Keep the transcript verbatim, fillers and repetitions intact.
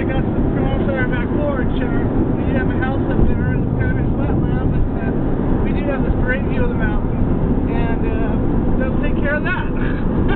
I got some from our back porch. Uh, we do have a house up there, and it's kind of in wetland, but uh, we do have this great view of the mountain, and uh, let's take care of that.